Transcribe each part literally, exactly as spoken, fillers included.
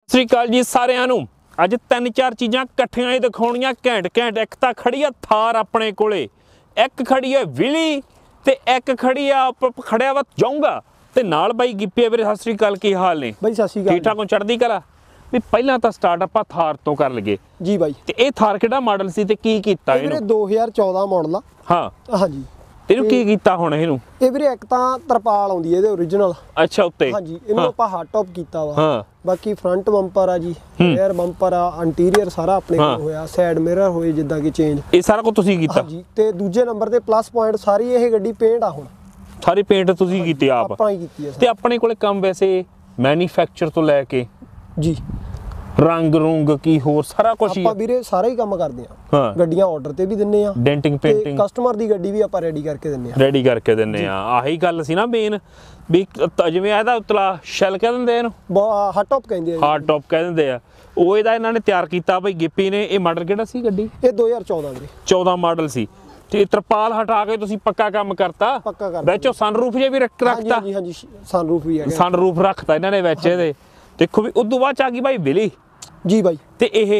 ਸਤਿ ਸ਼੍ਰੀ ਅਕਾਲ ਜੀ ਸਾਰਿਆਂ ਨੂੰ। ਅੱਜ ਤਿੰਨ ਚਾਰ चीज़ां इकट्ठियां ही दिखाउणियां घैंट घैंट। एक तो खड़ी है थार अपने कोले, एक खड़ी है विली ते एक खड़ी है खड़िया वा जाऊंगा ते नाल बाई गिप्पी वीरे। सत श्री अकाल, की हाल ने? बाई सत श्री अकाल, ठीक ठाक हो? चढ़दी कला। भी पहला तो स्टार्ट आपां थार तो कर लगे जी बाई। ते ये थार किहड़ा मॉडल सी ते की कीता इहनूं? दो हज़ार चौदह मॉडल आ। हाँ हाँ जी। ਇਹਨੂੰ ਕੀ ਕੀਤਾ ਹੁਣ ਇਹਨੂੰ? ਇਹ ਵੀਰੇ ਇੱਕ ਤਾਂ ਤਰਪਾਲ ਆਉਂਦੀ ਹੈ ਇਹਦੇ ओरिजिनल। ਅੱਛਾ ਉੱਤੇ। ਹਾਂਜੀ, ਇਹਨੂੰ ਆਪਾਂ ਹਾਰਡ ਟੌਪ ਕੀਤਾ ਵਾ। ਹਾਂ ਬਾਕੀ ਫਰੰਟ ਬੰਪਰ ਆ ਜੀ, ਰਿਅਰ ਬੰਪਰ ਆ, ਇੰਟੀਰੀਅਰ ਸਾਰਾ ਆਪਣੇ ਕੋਲ ਹੋਇਆ, ਸਾਈਡ ਮਿਰਰ ਹੋਏ ਜਿੱਦਾਂ ਕਿ ਚੇਂਜ, ਇਹ ਸਾਰਾ ਕੁਝ ਤੁਸੀਂ ਕੀਤਾ? ਹਾਂਜੀ। ਤੇ ਦੂਜੇ ਨੰਬਰ ਤੇ ਪਲੱਸ ਪੁਆਇੰਟ ਸਾਰੀ ਇਹ ਗੱਡੀ ਪੇਂਟ ਆ। ਹੁਣ ਸਾਰੀ ਪੇਂਟ ਤੁਸੀਂ ਕੀਤੀ ਆਪ? ਆਪਾਂ ਹੀ ਕੀਤੀ ਹੈ। ਤੇ ਆਪਣੇ ਕੋਲੇ ਕੰਮ ਵੈਸੇ ਮੈਨੂਫੈਕਚਰ ਤੋਂ ਲੈ ਕੇ ਜੀ रंग रुंग की होर सारा कुछ ही ਆਪਾਂ ਵੀਰੇ ਸਾਰਾ ਹੀ ਕੰਮ ਕਰਦੇ ਆ। ਹਾਂ, ਗੱਡੀਆਂ ਆਰਡਰ ਤੇ ਵੀ ਦਿੰਨੇ ਆ, ਡੈਂਟਿੰਗ ਪੇਂਟਿੰਗ ਕਸਟਮਰ ਦੀ ਗੱਡੀ ਵੀ ਆਪਾਂ ਰੈਡੀ ਕਰਕੇ ਦਿੰਨੇ ਆ। ਰੈਡੀ ਕਰਕੇ ਦਿੰਨੇ ਆ। ਆਹੀ ਗੱਲ ਸੀ ਨਾ ਮੇਨ, ਵੀ ਜਿਵੇਂ ਇਹਦਾ ਉਤਲਾ ਸ਼ੈਲ ਕਹਿ ਦਿੰਦੇ ਇਹਨੂੰ, ਹਾਰਡ ਟੌਪ ਕਹਿੰਦੇ ਆ, ਹਾਰਡ ਟੌਪ ਕਹਿ ਦਿੰਦੇ ਆ। ਉਹ ਇਹਦਾ ਇਹਨਾਂ ਨੇ ਤਿਆਰ ਕੀਤਾ ਬਈ ਗਿੱਪੀ ਨੇ। ਇਹ ਮਾਡਲ ਕਿਹੜਾ ਸੀ ਗੱਡੀ? ਇਹ ਦੋ ਹਜ਼ਾਰ ਚੌਦਹ ਵੀਰੇ। ਚੌਦਹ ਮਾਡਲ ਸੀ। ਤੇ ਤਰਪਾਲ ਹਟਾ ਕੇ ਤੁਸੀਂ ਪੱਕਾ ਕੰਮ ਕਰਤਾ? ਪੱਕਾ ਕਰਤਾ। ਵਿੱਚੋਂ ਸਨਰੂਫ ਜੇ ਵੀ ਰੱਖ ਰੱਖਤਾ? ਹਾਂਜੀ ਹਾਂਜੀ, ਸਨਰੂਫ ਵੀ ਹੈਗਾ। ਸਨਰੂਫ ਰੱਖਤਾ ਇਹਨਾਂ ਨੇ ਵਿੱਚ ਇਹਦੇ। ਦੇਖੋ ਵੀ ਉਦੋਂ ਬਾਅਦ ਚ ਆ ਗਈ ਬਾਈ ਵਿਲੀ ਜੀ ਬਾਈ। ਤੇ ਇਹ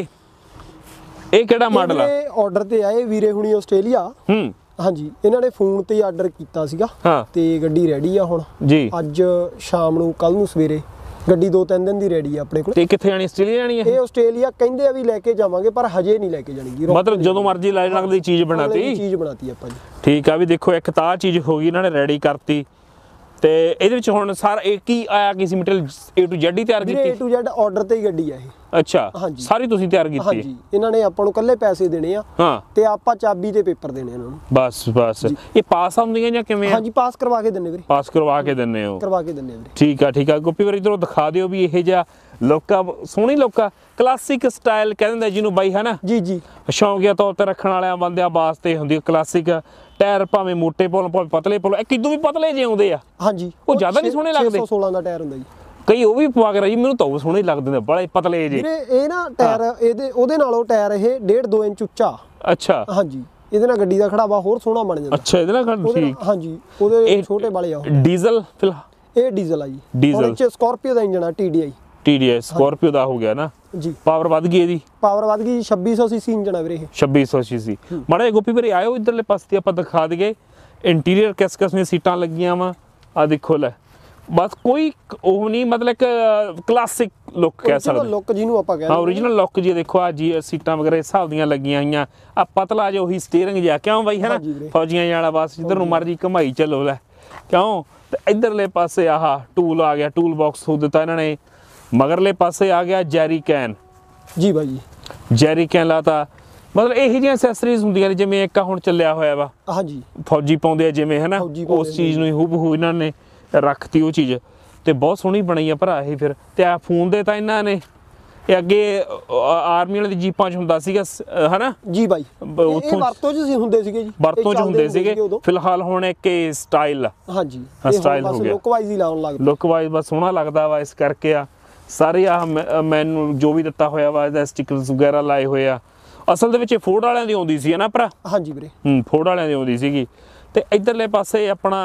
ਇਹ ਕਿਹੜਾ ਮਾਡਲ ਆ? ਇਹ ਆਰਡਰ ਤੇ ਆਏ ਵੀਰੇ ਹੁਣੀ ਆਸਟ੍ਰੇਲੀਆ। ਹੂੰ ਹਾਂਜੀ, ਇਹਨਾਂ ਨੇ ਫੋਨ ਤੇ ਆਰਡਰ ਕੀਤਾ ਸੀਗਾ। ਹਾਂ ਤੇ ਗੱਡੀ ਰੈਡੀ ਆ ਹੁਣ ਜੀ। ਅੱਜ ਸ਼ਾਮ ਨੂੰ, ਕੱਲ ਨੂੰ ਸਵੇਰੇ ਗੱਡੀ ਦੋ ਤਿੰਨ ਦਿਨ ਦੀ ਰੈਡੀ ਆ ਆਪਣੇ ਕੋਲ। ਤੇ ਕਿੱਥੇ ਜਾਣੀ? ਆਸਟ੍ਰੇਲੀਆ ਜਾਣੀ ਹੈ? ਇਹ ਆਸਟ੍ਰੇਲੀਆ ਕਹਿੰਦੇ ਆ ਵੀ ਲੈ ਕੇ ਜਾਵਾਂਗੇ, ਪਰ ਹਜੇ ਨਹੀਂ ਲੈ ਕੇ ਜਾਣੀਗੀ। ਮਤਲਬ ਜਦੋਂ ਮਰਜ਼ੀ ਲੈ ਜਾਣ ਦੀ ਚੀਜ਼ ਬਣਾਤੀ? ਚੀਜ਼ ਬਣਾਤੀ ਆਪਾਂ ਜੀ। ਠੀਕ ਆ। ਵੀ ਦੇਖੋ ਇੱਕ ਤਾਂ ਚੀਜ਼ ਹੋ ਗਈ, ਇਹਨਾਂ ਨੇ ਰੈਡੀ ਕਰਤੀ। ਤੇ ਇਹਦੇ ਵਿੱਚ ਹੁਣ ਸਾਰਾ ਇਹ ਕੀ ਆਇਆ? ਕੀ ਸੀ ਮਟੀਰੀਅਲ? A to Z ਹੀ ਤਿਆਰ ਕੀਤੀ? A to Z ਆਰਡਰ ਤੇ ਹੀ ਗੱਡੀ ਆ ਇਹ। ਅੱਛਾ, ਸਾਰੀ ਤੁਸੀਂ ਤਿਆਰ ਕੀਤੀ? ਹਾਂਜੀ, ਇਹਨਾਂ ਨੇ ਆਪਾਂ ਨੂੰ ਕੱਲੇ ਪੈਸੇ ਦੇਣੇ ਆ। ਹਾਂ, ਤੇ ਆਪਾਂ ਚਾਬੀ ਤੇ ਪੇਪਰ ਦੇਣੇ ਇਹਨਾਂ ਨੂੰ। ਬਸ ਬਸ। ਇਹ ਪਾਸ ਆਉਂਦੀਆਂ ਜਾਂ ਕਿਵੇਂ? ਹਾਂਜੀ, ਪਾਸ ਕਰਵਾ ਕੇ ਦਿੰਨੇ ਵੀਰੇ। ਪਾਸ ਕਰਵਾ ਕੇ ਦਿੰਨੇ ਹੋ? ਕਰਵਾ ਕੇ ਦਿੰਨੇ ਵੀਰੇ। ਠੀਕ ਆ ਠੀਕ ਆ। ਗੋਪੀ ਵੀਰ ਇਧਰੋਂ ਦਿਖਾ ਦਿਓ ਵੀ ਇਹ ਜਿਹਾ ਲੋਕਾਂ, ਸੋਹਣੀ ਲੋਕਾਂ, ਕਲਾਸਿਕ ਸਟਾਈਲ ਕਹਿੰਦੇ ਜਿਹਨੂੰ ਬਾਈ, ਹੈ ਨਾ? ਜੀ ਜੀ। ਸ਼ੌਂਕੀਆ ਤੌਰ ਤੇ ਰੱਖਣ ਵਾਲਿਆਂ ਬੰਦਿਆਂ ਵਾਸਤੇ ਹੁੰਦੀ ਕਲਾਸਿਕ। ਟਾਇਰ ਭਾਵੇਂ ਮੋਟੇ ਪਾਉਣ ਭਾਵੇਂ ਪਤਲੇ ਪਾਉਣ, ਇੱਕ ਇਦੋਂ ਵੀ ਪਤਲੇ ਜਿਹੇ ਆਉਂਦੇ ਆ। ਹਾਂਜੀ, ਉਹ ਜ਼ਿਆਦਾ ਨਹੀਂ ਸੋਹਣੇ ਲੱਗਦੇ? ਛੇ ਸੌ ਸੋਲਾਂ ਦਾ ਟਾਇਰ ਹੁੰਦਾ ਜੀ। ਕਈ ਉਹ ਵੀ ਪਵਾ ਕੇ ਰਾਜੀ, ਮੈਨੂੰ ਤਾਂ ਉਹ ਸੋਹਣੇ ਲੱਗਦੇ ਨੇ ਬੜੇ ਪਤਲੇ ਜਿਹੇ। ਵੀਰੇ ਇਹ ਨਾ ਟਾਇਰ ਇਹਦੇ ਉਹਦੇ ਨਾਲੋਂ ਟਾਇਰ ਇਹ ਡੇਢ ਦੋ ਇੰਚ ਉੱਚਾ। ਅੱਛਾ। ਹਾਂਜੀ, ਇਹਦੇ ਨਾਲ ਗੱਡੀ ਦਾ ਖੜਾਵਾ ਹੋਰ ਸੋਹਣਾ ਬਣ ਜਾਂਦਾ। ਅੱਛਾ, ਇਹਦੇ ਨਾਲ? ਠੀਕ। ਹਾਂਜੀ, ਉਹਦੇ ਛੋਟੇ ਵਾਲੇ ਆ। ਡੀਜ਼ਲ ਫਿਲਹਾਲ? ਇਹ ਡੀਜ਼ਲ ਆ ਜੀ। ਡੀਜ਼ਲ ਚ ਸਕਾਰਪੀਓ ਦਾ ਇੰਜਨ ਆ, T D I. T D I Scorpio ਦਾ ਹੋ ਗਿਆ ਨਾ ਜੀ। ਪਾਵਰ ਵੱਧ ਗਈ ਇਹਦੀ? ਪਾਵਰ ਵੱਧ ਗਈ। ਛੱਬੀ ਸੌ ਸੀਸੀ ਇੰਜਨ ਆ ਵੀਰੇ ਇਹ। ਛੱਬੀ ਸੌ ਸੀਸੀ। ਮਾੜਾ ਜਿਹਾ ਗੋਪੀ ਵੀਰੇ ਆਇਓ ਇਧਰਲੇ ਪਾਸੇ ਤੇ ਆਪਾਂ ਦਿਖਾ ਦਈਏ ਇੰਟੀਰੀਅਰ ਕਿਸ ਕਿਸਮ ਸੀਟਾਂ ਲੱਗੀਆਂ ਵਾ। ਆ ਦੇਖੋ ਲੈ, ਬਸ ਕੋਈ ਉਹ ਨਹੀਂ, ਮਤਲਬ ਇੱਕ ਕਲਾਸਿਕ ਲੁੱਕ ਕਹਿ ਸਕਦੇ, ਲੁੱਕ ਜਿਹਨੂੰ ਆਪਾਂ ਕਹਿੰਦੇ ਹਾਂ, ਓਰੀਜਨਲ ਲੁੱਕ ਜੀ। ਦੇਖੋ ਆ ਜੀ ਸੀਟਾਂ ਵਗੈਰਾ ਹਿਸਾਬ ਦੀਆਂ ਲੱਗੀਆਂ ਹੋਈਆਂ। ਆ ਪਤਲਾ ਜਿਹਾ ਉਹੀ ਸਟੀਅਰਿੰਗ ਜਿਹਾ, ਕਿਉਂ ਬਾਈ, ਹੈ ਨਾ? ਫੌਜੀਆਂ ਜਾਣਾ ਬਸ, ਜਿੱਧਰ ਨੂੰ ਮਰਜੀ ਘਮਾਈ ਚੱਲੋ ਲੈ, ਕਿਉਂ? ਤੇ ਇਧਰਲੇ ਪਾਸੇ ਆਹ ਟੂਲ ਆ ਗਿਆ, ਟੂਲ ਬਾਕਸ ਹੋ ਦਿੱਤਾ ਇਹਨਾਂ ਨੇ। ਮਗਰਲੇ ਪਾਸੇ ਆ ਗਿਆ ਜੈਰੀ ਕੈਨ ਜੀ ਬਾਈ, ਜੈਰੀ ਕੈਨ ਲਾਤਾ। ਮਤਲਬ ਇਹੋ ਜਿਹੀਆਂ ਐਕਸੈਸਰੀਜ਼ ਹੁੰਦੀਆਂ ਨੇ ਜਿਵੇਂ ਇੱਕ ਹੁਣ ਚੱਲਿਆ ਹੋਇਆ ਵਾ। ਹਾਂਜੀ, ਫੌਜੀ ਪਾਉਂਦੇ ਆ ਜਿਵੇਂ, ਹੈ ਨਾ? ਉਸ ਚੀਜ਼ ਨੂੰ ਹੂ ਬਹੂ ਇਹਨਾਂ ਨੇ ਰੱਖਤੀ ਉਹ ਚੀਜ਼। ਤੇ ਬਹੁਤ ਸੋਹਣੀ ਬਣੀ ਆ ਭਰਾ ਇਹ। ਫਿਰ ਤੇ ਆ ਫੋਨ ਦੇ ਤਾਂ ਇਹਨਾਂ ਨੇ ਇਹ ਅੱਗੇ ਆਰਮੀ ਵਾਲੇ ਦੀ ਜੀਪਾਂ 'ਚ ਹੁੰਦਾ ਸੀਗਾ, ਹੈ ਨਾ ਜੀ ਬਾਈ? ਉੱਥੋਂ ਵਰਤੋਂ 'ਚ ਹੁੰਦੇ ਸੀਗੇ ਜੀ, ਵਰਤੋਂ 'ਚ ਹੁੰਦੇ ਸੀਗੇ। ਫਿਲਹਾਲ ਹੁਣ ਇੱਕ ਇਹ ਸਟਾਈਲ, ਹਾਂਜੀ ਸਟਾਈਲ ਹੋ ਗਿਆ, ਲੁੱਕ ਵਾਈਜ਼ ਹੀ ਲਾਉਣ ਲੱਗ ਪਏ। ਲੁੱਕ ਵਾਈਜ਼ ਬਸ ਸੋਹਣਾ ਲੱਗਦਾ ਵਾ, ਇਸ ਕਰਕੇ ਆ ਸਾਰੇ ਆ ਮੈਨੂੰ ਜੋ ਵੀ ਦਿੱਤਾ ਹੋਇਆ ਵਾ ਇਹਦਾ ਸਟਿਕਰਸ ਵਗੈਰਾ ਲਾਏ ਹੋਏ ਆ। ਅਸਲ ਦੇ ਵਿੱਚ ਇਹ ਫੋਰਡ ਵਾਲਿਆਂ ਦੀ ਆਉਂਦੀ ਸੀ, ਹੈ ਨਾ ਭਰਾ? ਹਾਂਜੀ ਵੀਰੇ। ਹੂੰ, ਫੋਰਡ ਵਾਲਿਆਂ ਦੀ ਆਉਂਦੀ ਸੀਗੀ। ਤੇ ਇਧਰਲੇ ਪਾਸੇ ਆਪਣਾ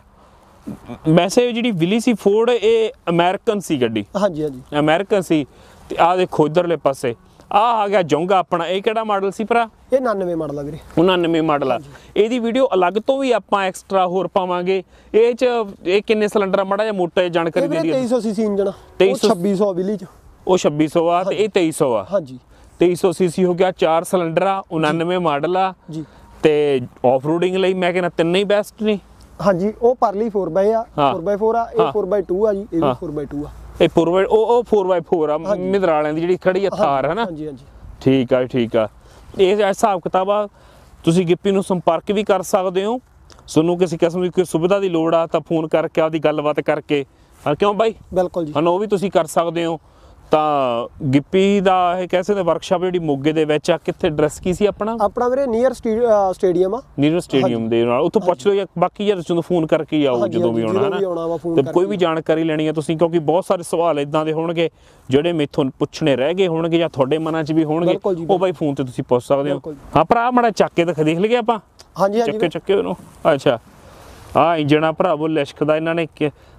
ਵੈਸੇ ਜਿਹੜੀ ਵਿਲੀ ਸੀ ਫੋਰਡ, ਇਹ ਅਮਰੀਕਨ ਸੀ ਗੱਡੀ। ਹਾਂਜੀ ਹਾਂਜੀ, ਅਮਰੀਕਨ ਸੀ। ਤੇ ਆਹ ਦੇਖੋ ਇਧਰਲੇ ਪਾਸੇ ਆ ਆ ਗਿਆ ਜੋਂਗਾ ਆਪਣਾ। ਇਹ ਕਿਹੜਾ ਮਾਡਲ ਸੀ ਭਰਾ? ਇਹ ਉਨਾਨਵੇਂ ਮਾਡਲ ਆ ਵੀਰੇ। ਉਨਾਨਵੇਂ ਮਾਡਲ ਆ। ਇਹਦੀ ਵੀਡੀਓ ਅਲੱਗ ਤੋਂ ਵੀ ਆਪਾਂ ਐਕਸਟਰਾ ਹੋਰ ਪਾਵਾਂਗੇ। ਇਹ ਚ ਇਹ ਕਿੰਨੇ ਸਿਲੰਡਰ ਆ, ਮਾੜਾ ਜਿਹਾ ਮੋਟਾ ਜਾਣਕਾਰੀ ਦੇ ਦਿਓ। ਤੇਈ ਸੌ ਸੀਸੀ ਇੰਜਨ, ਛੱਬੀ ਸੌ ਵਿਲੀ ਚ। ਉਹ ਛੱਬੀ ਸੌ ਆ ਤੇ ਇਹ ਤੇਈ ਸੌ ਆ। ਹਾਂਜੀ, ਤੇਈ ਸੌ ਸੀਸੀ ਹੋ ਗਿਆ, ਚਾਰ ਸਿਲੰਡਰ ਆ, ਉਨਾਨਵੇਂ ਮਾਡਲ ਆ ਜੀ। ਤੇ ਆਫ ਰੋਡਿੰਗ ਲਈ ਮੈਂ ਕਹਿੰਦਾ ਤਿੰਨੇ ਹੀ ਬੈਸਟ ਨੇ। ਹਾਂਜੀ, ਉਹ ਪਰਲੀ ਫੋਰ ਬਾਈ ਆ, ਫੋਰ ਬਾਈ ਫੋਰ ਆ, ਇਹ ਫੋਰ ਬਾਈ ਟੂ ਆ ਜੀ, ਇਹ ਵੀ ਫੋਰ ਬਾਈ ਟੂ ਆ। ਇਹ ਫੋਰ ਬਾਈ ਉਹ ਉਹ ਫੋਰ ਬਾਈ ਫੋਰ ਆ ਮਿੰਦਰਾ ਵਾਲਿਆਂ ਦੀ ਜਿਹੜੀ ਖੜੀ ਆ ਥਾਰ, ਹੈ ਨਾ? ਹਾਂਜੀ ਹਾਂਜੀ, ਠੀਕ ਆ ਠੀਕ ਆ। ਇਹ ਹਿਸਾਬ ਕਿਤਾਬ ਆ। ਤੁਸੀਂ ਗਿੱਪੀ ਨੂੰ ਸੰਪਰਕ ਵੀ ਕਰ ਸਕਦੇ ਹੋ। ਤੁਹਾਨੂੰ ਕਿਸੇ ਕਿਸਮ ਦੀ ਕੋਈ ਸੁਵਿਧਾ ਦੀ ਲੋੜ ਆ ਤਾਂ ਫੋਨ ਕਰਕੇ ਆਪਦੀ ਗੱਲਬਾਤ ਕਰਕੇ, ਕਿਉਂ ਬਾਈ? ਬਿਲਕੁਲ ਜੀ, ਹਾਂ, ਉਹ ਵੀ ਤੁਸੀਂ ਕਰ ਸਕਦੇ ਹੋ। ਤਾਂ ਗਿੱਪੀ ਦਾ ਇਹ ਕਹਿ ਸਕਦੇ ਵਰਕਸ਼ਾਪ ਜਿਹੜੀ ਮੋਗੇ ਦੇ ਵਿੱਚ ਆ। ਕਿੱਥੇ ਐਡਰੈਸ ਕੀ ਸੀ ਆਪਣਾ? ਆਪਣਾ ਵੀਰੇ ਨੀਅਰ ਸਟੇਡੀਅਮ ਆ, ਨੀਅਰ ਸਟੇਡੀਅਮ ਦੇ ਨਾਲ। ਉੱਥੋਂ ਪੁੱਛ ਲਓ, ਜਾਂ ਬਾਕੀ ਯਾਰ ਜਦੋਂ ਫੋਨ ਕਰਕੇ ਆਓ ਜਦੋਂ ਵੀ ਆਉਣਾ, ਹੈ ਨਾ? ਤੇ ਕੋਈ ਵੀ ਜਾਣਕਾਰੀ ਲੈਣੀ ਹੈ ਤੁਸੀਂ, ਕਿਉਂਕਿ ਬਹੁਤ ਸਾਰੇ ਸਵਾਲ ਇਦਾਂ ਦੇ ਹੋਣਗੇ ਜਿਹੜੇ ਮੈਥੋਂ ਪੁੱਛਣੇ ਰਹਿ ਗਏ ਹੋਣਗੇ ਜਾਂ ਤੁਹਾਡੇ ਮਨਾਂ 'ਚ ਵੀ ਹੋਣਗੇ, ਉਹ ਬਾਈ ਫੋਨ ਤੇ ਤੁਸੀਂ ਪੁੱਛ ਸਕਦੇ ਹੋ। ਹਾਂ ਭਰਾ, ਮਾੜਾ ਚੱਕ ਕੇ ਤਾਂ ਦੇਖ ਲਈਏ ਆਪਾਂ। ਹਾਂਜੀ ਹਾਂਜੀ, ਚੱਕੇ ਚੱਕੇ ਉਹਨੂੰ। ਅੱਛਾ, ਆ ਇੰਜਣ ਆ ਭਰਾਵੋ ਲਿਸ਼ਕ ਦਾ ਇਹਨਾਂ ਨੇ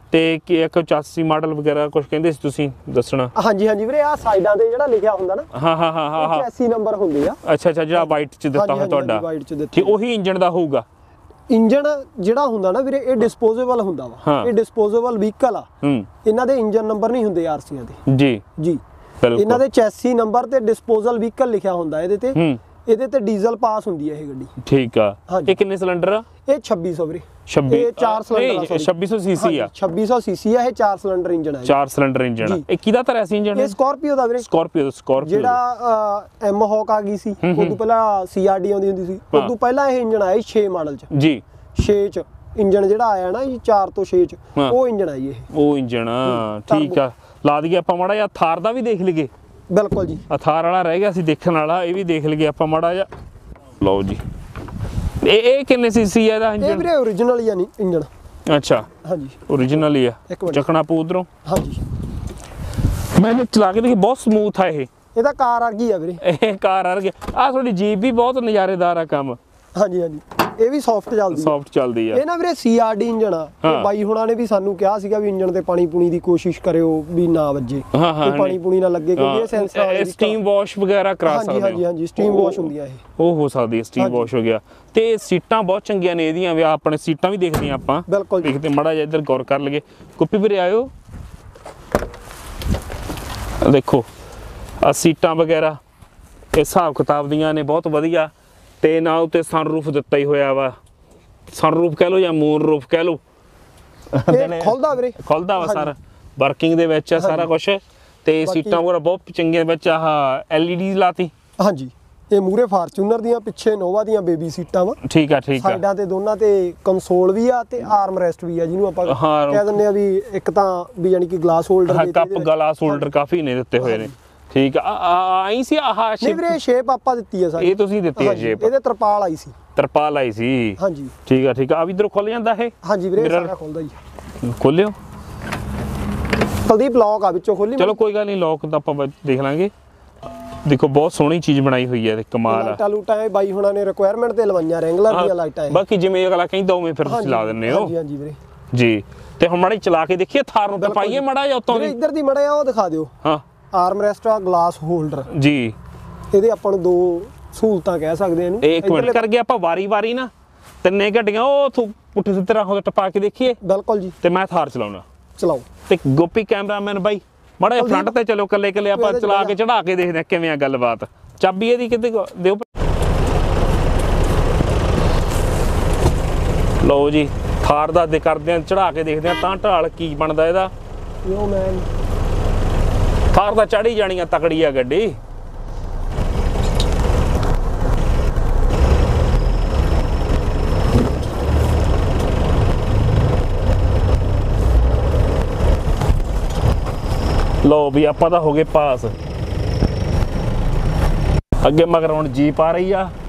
ਤੇ ਕਿ ਇੱਕ ਪਚਾਸੀ ਮਾਡਲ ਵਗੈਰਾ ਕੁਝ ਕਹਿੰਦੇ ਸੀ ਤੁਸੀਂ ਦੱਸਣਾ। ਹਾਂਜੀ ਹਾਂਜੀ ਵੀਰੇ, ਆ ਸਾਈਡਾਂ ਤੇ ਜਿਹੜਾ ਲਿਖਿਆ ਹੁੰਦਾ ਨਾ, ਹਾਂ ਹਾਂ ਹਾਂ ਹਾਂ ਪਚਾਸੀ ਨੰਬਰ ਹੁੰਦੇ ਆ। ਅੱਛਾ ਅੱਛਾ, ਜਿਹੜਾ ਵਾਈਟ ਚ ਦਿੱਤਾ ਹੋਇਆ ਤੁਹਾਡਾ, ਵਾਈਟ ਚ ਦਿੱਤਾ, ਠੀਕ, ਉਹੀ ਇੰਜਨ ਦਾ ਹੋਊਗਾ। ਇੰਜਨ ਜਿਹੜਾ ਹੁੰਦਾ ਨਾ ਵੀਰੇ, ਇਹ ਡਿਸਪੋਜ਼ੇਬਲ ਹੁੰਦਾ ਵਾ, ਇਹ ਡਿਸਪੋਜ਼ੇਬਲ ਵਹੀਕਲ ਆ। ਇਹਨਾਂ ਦੇ ਇੰਜਨ ਨੰਬਰ ਨਹੀਂ ਹੁੰਦੇ ਆਰਸੀਆਂ ਦੇ। ਜੀ ਜੀ, ਇਹਨਾਂ ਦੇ ਚੈਸੀ ਨੰਬਰ ਤੇ ਡਿਸਪੋਜ਼ਲ ਵਹੀਕਲ ਲਿਖਿਆ ਹੁੰਦਾ ਇਹਦੇ ਤੇ। ਇਹਦੇ ਤੇ ਡੀਜ਼ਲ ਪਾਸ ਹੁੰਦੀ ਹੈ ਇਹ ਗੱਡੀ। ਠੀਕ ਆ। ਇਹ ਕਿੰਨੇ ਸਿਲੰਡਰ ਆ? ਇਹ ਛੱਬੀ ਸੌ ਵੀਰੇ। ਛੱਬੀ, ਇਹ ਚਾਰ ਸਿਲੰਡਰ ਆ। ਛੱਬੀ ਸੌ ਸੀਸੀ ਆ। ਛੱਬੀ ਸੌ ਸੀਸੀ ਆ, ਇਹ ਚਾਰ ਸਿਲੰਡਰ ਇੰਜਨ ਆ। ਚਾਰ ਸਿਲੰਡਰ ਇੰਜਨ ਆ। ਇਹ ਕਿਹਦਾ ਤਰ੍ਹਾਂ ਸੀ ਇੰਜਨ? ਇਹ ਸਕਾਰਪੀਓ ਦਾ ਵੀਰੇ। ਸਕਾਰਪੀਓ ਦਾ। ਸਕਾਰਪੀਓ ਜਿਹੜਾ ਐਮ ਹੌਕ ਆ ਗਈ ਸੀ, ਉਦੋਂ ਪਹਿਲਾਂ ਸੀਆਰਡੀ ਆਉਂਦੀ ਹੁੰਦੀ ਸੀ, ਉਦੋਂ ਪਹਿਲਾਂ ਇਹ ਇੰਜਨ ਆਇਆ ਛੇ ਮਾਡਲ ਚ। ਜੀ, ਛੇ ਚ ਇੰਜਨ ਜਿਹੜਾ ਆਇਆ ਨਾ ਜੀ, ਚਾਰ ਤੋਂ ਛੇ ਚ, ਉਹ ਇੰਜਨ ਆਈ ਇਹ। ਉਹ ਇੰਜਨ ਆ, ਠੀਕ ਆ। ਲਾ ਦਈਏ ਆਪਾਂ ਮਾੜਾ ਜਿਹਾ ਥਾਰ ਦਾ ਵੀ ਦੇਖ ਲਈਏ। ਬਿਲਕੁਲ ਜੀ, ਥਾਰ ਵਾਲਾ ਰਹਿ ਗਿਆ ਸੀ ਦੇਖਣ ਵਾਲਾ, ਇਹ ਵੀ ਦੇਖ ਲਈਏ ਆਪਾਂ ਮਾੜਾ ਜਿਹਾ। ਲਓ ਜੀ, ਇਹ ਇਹ ਕਿੰਨੇ ਸੀਸੀ ਹੈ ਇਹਦਾ ਇੰਜਨ? ਇਹ ਵੀਰੇ origignal ਹੀ ਆ ਨਹੀਂ ਇੰਜਨ। ਅੱਛਾ, ਹਾਂਜੀ, origignal ਹੀ ਆ। ਚੱਕਣਾ ਪਊ ਉਧਰੋਂ। ਹਾਂਜੀ, ਮੈਂ ਚਲਾ ਕੇ ਦੇਖੀ, ਬਹੁਤ ਸਮੂਥ ਆ ਇਹ। ਇਹਦਾ ਕਾਰ ਵਰਗੀ ਆ ਵੀਰੇ। ਇਹ ਕਾਰ ਵਰਗੀ ਆ। ਤੁਹਾਡੀ ਜੀਪ ਵੀ ਬਹੁਤ ਨਜ਼ਾਰੇਦਾਰ ਆ ਕੰਮ। ਹਾਂਜੀ ਹਾਂਜੀ, ਇਹ ਵੀ ਸੌਫਟ ਚੱਲਦੀ, ਸੌਫਟ ਚੱਲਦੀ ਆ। ਇਹ ਨਾ ਵੀਰੇ ਸੀਆਰਡੀ ਇੰਜਨ ਆ। ਬਾਈ ਹੁਣਾਂ ਨੇ ਵੀ ਸਾਨੂੰ ਕਿਹਾ ਸੀਗਾ ਵੀ ਇੰਜਨ ਤੇ ਪਾਣੀ ਪੂਣੀ ਦੀ ਕੋਸ਼ਿਸ਼ ਕਰਿਓ ਵੀ ਨਾ ਵੱਜੇ, ਪਾਣੀ ਪੂਣੀ ਨਾ ਲੱਗੇ, ਕਿਉਂਕਿ ਇਹ ਸੈਂਸਰ ਵਾਲੀ ਸਟੀਮ ਵਾਸ਼ ਵਗੈਰਾ ਕਰਾ ਸਕਦੇ ਹੋ। ਹਾਂਜੀ ਹਾਂਜੀ, ਸਟੀਮ ਵਾਸ਼ ਹੁੰਦੀ ਆ ਇਹ। ਉਹ ਹੋ ਸਕਦੀ ਹੈ, ਸਟੀਮ ਵਾਸ਼ ਹੋ ਗਿਆ। ਤੇ ਸੀਟਾਂ ਬਹੁਤ ਚੰਗੀਆਂ ਨੇ ਇਹਦੀਆਂ ਵੀ। ਆਪਣੇ ਸੀਟਾਂ ਵੀ ਦੇਖਦੇ ਆਪਾਂ। ਬਿਲਕੁਲ, ਦੇਖਦੇ ਮਾੜਾ ਜਿਹਾ ਇੱਧਰ ਗੌਰ ਕਰ ਲਈਏ। ਕੁੱਪੀ ਵੀਰੇ ਆਇਓ, ਦੇਖੋ ਆ ਸੀਟਾਂ ਵਗੈਰਾ ਇਹ ਹਿਸਾਬ ਕਿਤਾਬ ਦੀਆਂ ਨੇ, ਬਹੁਤ ਵਧੀਆ। ਤੇ ਨਾਲ ਉੱਤੇ ਸਨਰੂਫ ਦਿੱਤਾ ਹੀ ਹੋਇਆ ਵਾ। ਸਨਰੂਫ ਕਹਿ ਲਓ ਜਾਂ ਮੂਨ ਰੂਫ ਕਹਿ ਲਓ, ਖੁੱਲਦਾ ਵੀਰੇ, ਖੁੱਲਦਾ ਵਾ ਸਾਰਾ, ਵਰਕਿੰਗ ਦੇ ਵਿੱਚ ਆ ਸਾਰਾ ਕੁਝ। ਤੇ ਸੀਟਾਂ ਵਗੈਰਾ ਬਹੁਤ ਚੰਗੀਆਂ ਵਿੱਚ। ਆਹ ਐਲਈਡੀ ਲਾਤੀ। ਹਾਂਜੀ, ਇਹ ਮੂਰੇ ਫਾਰਚੂਨਰ ਦੀਆਂ, ਪਿੱਛੇ ਨੋਵਾ ਦੀਆਂ ਬੇਬੀ ਸੀਟਾਂ ਵਾ। ਠੀਕ ਆ ਠੀਕ ਆ। ਸਾਈਡਾਂ ਤੇ ਦੋਨਾਂ ਤੇ ਕੰਸੋਲ ਵੀ ਆ ਤੇ ਆਰਮ ਰੈਸਟ ਵੀ ਆ, ਜਿਹਨੂੰ ਆਪਾਂ ਕਹਿ ਦਿੰਦੇ ਆ ਵੀ ਇੱਕ ਤਾਂ ਵੀ ਯਾਨੀ ਕਿ ਗਲਾਸ ਹੋਲਡਰ ਦੇ ਕੱਪ, ਗਲਾਸ ਹੋਲਡਰ ਕਾਫੀ ਨੇ ਦਿੱਤੇ ਹੋਏ ਨੇ। ਠੀਕ ਆ। ਆਈ ਸੀ ਆਹ ਸ਼ੇਪ? ਵੀਰੇ ਸ਼ੇਪ ਆਪਾਂ ਦਿੱਤੀ ਆ ਸਾਰੀ। ਇਹ ਤੁਸੀਂ ਦਿੱਤੀ ਹੈ ਸ਼ੇਪ? ਇਹਦੇ ਤਰਪਾਲ ਆਈ ਸੀ। ਤਰਪਾਲ ਆਈ ਸੀ। ਹਾਂਜੀ, ਠੀਕ ਆ ਠੀਕ ਆ। ਆ ਵੀ ਇਧਰੋਂ ਖੁੱਲ ਜਾਂਦਾ ਇਹ? ਹਾਂਜੀ ਵੀਰੇ, ਸਾਰਾ ਖੁੱਲਦਾ ਜੀ। ਖੋਲਿਓ ਕੁਲਦੀਪ, ਲੌਕ ਆ ਵਿੱਚੋਂ ਖੋਲੀ। ਚਲੋ ਕੋਈ ਗੱਲ ਨਹੀਂ, ਲੌਕ ਤਾਂ ਆਪਾਂ ਦੇਖ ਲਾਂਗੇ। ਦੇਖੋ ਬਹੁਤ ਸੋਹਣੀ ਚੀਜ਼ ਬਣਾਈ ਹੋਈ ਹੈ ਤੇ ਕਮਾਲ ਆ। ਲਾਈਟਾਂ ਲੂਟਾਂ ਇਹ ਬਾਈ ਹੁਣਾਂ ਨੇ ਰਿਕੁਆਇਰਮੈਂਟ ਤੇ ਲਵਾਈਆਂ, ਰੈਂਗਲਰ ਦੀਆਂ ਲਾਈਟਾਂ। ਬਾਕੀ ਜਿਵੇਂ ਅਗਲਾ ਕਹਿੰਦਾ ਉਵੇਂ ਫਿਰ ਤੁਸੀਂ ਲਾ ਦਿੰਦੇ ਹੋ। ਹਾਂਜੀ ਹਾਂਜੀ ਵੀਰੇ ਜੀ। ਤੇ ਹੁਣ ਮਾੜੀ ਚਲਾ ਕੇ ਦੇਖੀਏ ਥਾਰ ਨੂੰ, ਪਾਈਏ ਮਾੜਾ ਜਿਹਾ ਉੱਤੋਂ ਦੀ। ਇੱਧਰ ਦੀ ਮਾੜਾ ਜਿਹਾ ਉਹ ਦਿਖਾ ਦਿਓ। ਹਾਂ, ਆਰਮ ਰੈਸਟ ਆ, ਗਲਾਸ ਹੋਲਡਰ ਜੀ। ਇਹਦੇ ਆਪਾਂ ਨੂੰ ਦੋ ਸਹੂਲਤਾਂ ਕਹਿ ਸਕਦੇ ਇਹਨੂੰ। ਇੱਕ ਮਿੰਟ ਕਰ ਗਿਆ ਆਪਾਂ ਵਾਰੀ ਵਾਰੀ ਨਾ ਤਿੰਨੇ ਗੱਡੀਆਂ ਉਹ ਪੁੱਠੇ ਸਿੱਧੇ ਰੱਖੋ ਟਪਾ ਕੇ ਦੇਖੀਏ। ਬਿਲਕੁਲ ਜੀ। ਤੇ ਮੈਂ ਥਾਰ ਚਲਾਉਣਾ। ਚਲਾਓ। ਤੇ ਗੋਪੀ ਕੈਮਰਾਮੈਨ ਬਾਈ ਮਾੜਾ ਜਿਹਾ ਫਰੰਟ ਤੇ ਚਲੋ, ਕੱਲੇ ਕੱਲੇ ਆਪਾਂ ਚਲਾ ਕੇ ਚੜਾ ਕੇ ਦੇਖਦੇ ਆ ਕਿਵੇਂ ਆ ਗੱਲਬਾਤ। ਚਾਬੀ ਇਹਦੀ ਕਿਤੇ ਦਿਓ। ਲਓ ਜੀ, ਥਾਰ ਦਾ ਦੇ ਕਰਦੇ ਆ, ਚੜਾ ਕੇ ਦੇਖਦੇ ਆ ਤਾਂ ਢਾਲ ਕੀ ਬਣਦਾ ਇਹਦਾ। ਯੋ ਮੈਨ, ਥਾਰ ਤਾਂ ਚੜੀ ਜਾਣੀ ਆ, ਤਕੜੀ ਆ ਗੱਡੀ। ਲਓ ਵੀ ਆਪਾਂ ਤਾਂ ਹੋ ਗਏ ਪਾਸ। ਅੱਗੇ ਮਗਰ ਹੁਣ ਜੀਪ ਆ ਰਹੀ ਆ।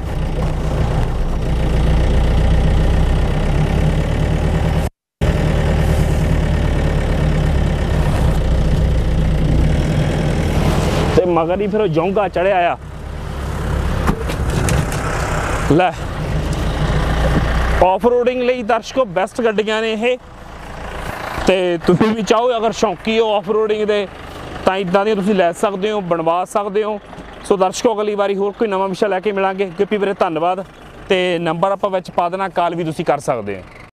ਤੇ ਮਗਰ ਹੀ ਫਿਰ ਜੌਂਗਾ ਚੜਿਆ ਆ। ਲੈ, ਆਫ ਰੋਡਿੰਗ ਲਈ ਦਰਸ਼ਕੋ ਬੈਸਟ ਗੱਡੀਆਂ ਨੇ ਇਹ। ਤੇ ਤੁਸੀਂ ਵੀ ਚਾਹੋ, ਅਗਰ ਸ਼ੌਂਕੀ ਹੋ ਆਫ ਰੋਡਿੰਗ ਦੇ, ਤਾਂ ਇਦਾਂ ਦੀਆਂ ਤੁਸੀਂ ਲੈ ਸਕਦੇ ਹੋ, ਬਣਵਾ ਸਕਦੇ ਹੋ। ਸੋ ਦਰਸ਼ਕੋ, ਅਗਲੀ ਵਾਰੀ ਹੋਰ ਕੋਈ ਨਵਾਂ ਵਿਸ਼ਾ ਲੈ ਕੇ ਮਿਲਾਂਗੇ। ਗਿੱਪੀ ਵੀਰੇ ਧੰਨਵਾਦ। ਤੇ ਨੰਬਰ ਆਪਾਂ ਵਿੱਚ ਪਾ ਦੇਣਾ, ਕਾਲ ਵੀ ਤੁਸੀਂ ਕਰ ਸਕਦੇ ਹੋ।